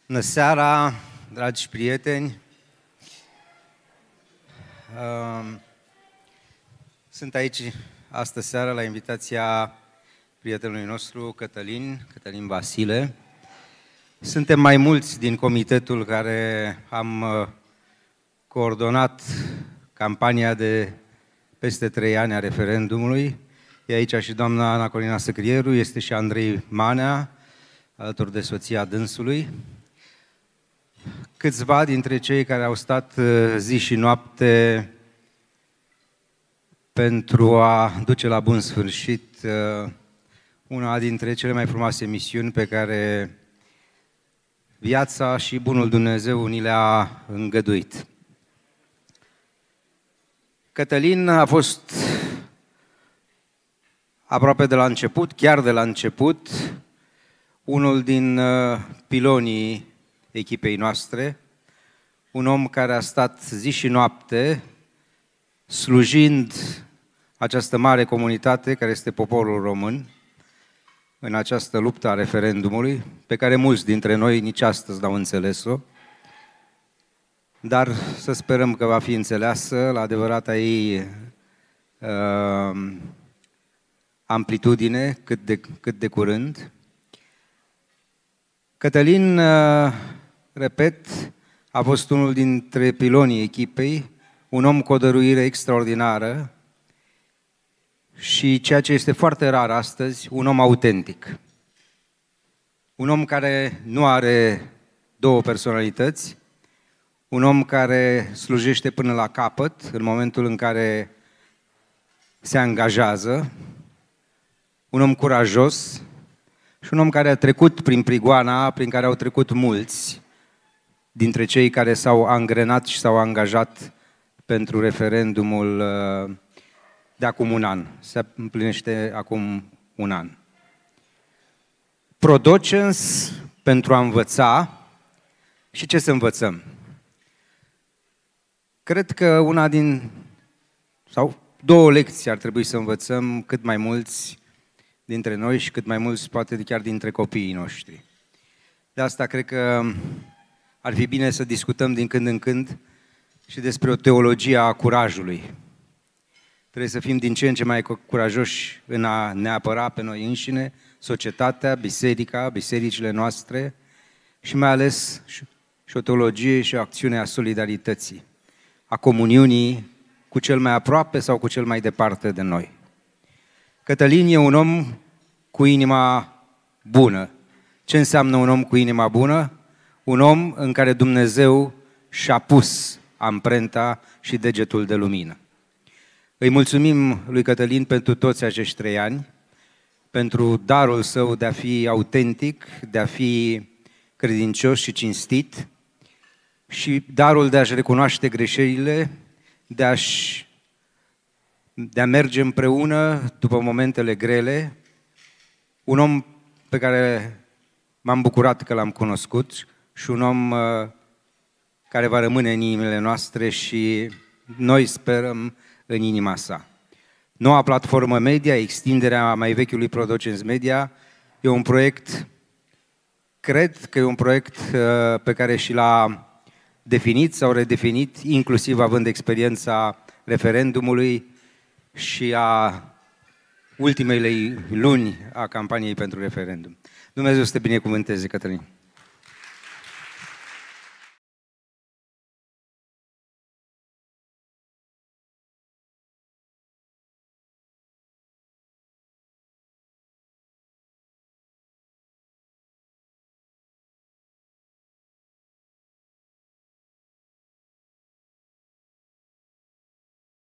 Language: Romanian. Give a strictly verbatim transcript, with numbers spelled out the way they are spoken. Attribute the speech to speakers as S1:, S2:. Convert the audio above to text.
S1: Bună seara, dragi prieteni! Sunt aici astă seară la invitația prietenului nostru, Cătălin, Cătălin Vasile. Suntem mai mulți din comitetul care am coordonat campania de peste trei ani a referendumului. E aici și doamna Ana Corina Săcrieru, este și Andrei Manea, alături de soția dânsului. Câțiva dintre cei care au stat zi și noapte pentru a duce la bun sfârșit una dintre cele mai frumoase misiuni pe care viața și bunul Dumnezeu ni le-a îngăduit. Cătălin a fost aproape de la început, chiar de la început, unul din pilonii echipei noastre, un om care a stat zi și noapte slujind această mare comunitate care este poporul român în această luptă a referendumului, pe care mulți dintre noi nici astăzi n-au înțeles-o, dar să sperăm că va fi înțeleasă la adevărata ei uh, amplitudine cât de, cât de curând. Cătălin, uh, repet, a fost unul dintre pilonii echipei, un om cu o dăruire extraordinară și, ceea ce este foarte rar astăzi, un om autentic. Un om care nu are două personalități, un om care slujește până la capăt în momentul în care se angajează, un om curajos și un om care a trecut prin prigoana prin care au trecut mulți dintre cei care s-au angrenat și s-au angajat pentru referendumul de acum un an. Se împlinește acum un an. Prodocens pentru a învăța. Și ce să învățăm? Cred că una din, sau două lecții ar trebui să învățăm cât mai mulți dintre noi și cât mai mulți, poate chiar dintre copiii noștri. De asta cred că ar fi bine să discutăm din când în când și despre o teologie a curajului. Trebuie să fim din ce în ce mai curajoși în a ne apăra pe noi înșine, societatea, biserica, bisericile noastre și mai ales și o teologie și o acțiune a solidarității, a comuniunii cu cel mai aproape sau cu cel mai departe de noi. Cătălin e un om cu inima bună. Ce înseamnă un om cu inima bună? Un om în care Dumnezeu și-a pus amprenta și degetul de lumină. Îi mulțumim lui Cătălin pentru toți acești trei ani, pentru darul său de a fi autentic, de a fi credincios și cinstit și darul de a-și recunoaște greșelile, de a-și de a merge împreună după momentele grele, un om pe care m-am bucurat că l-am cunoscut și un om care va rămâne în inimile noastre și noi sperăm în inima sa. Noua platformă media, extinderea mai vechiului Prodocens Media, e un proiect, cred că e un proiect pe care și l-a definit sau redefinit, inclusiv având experiența referendumului și a ultimele luni a campaniei pentru referendum. Dumnezeu să te binecuvânteze, Cătălin.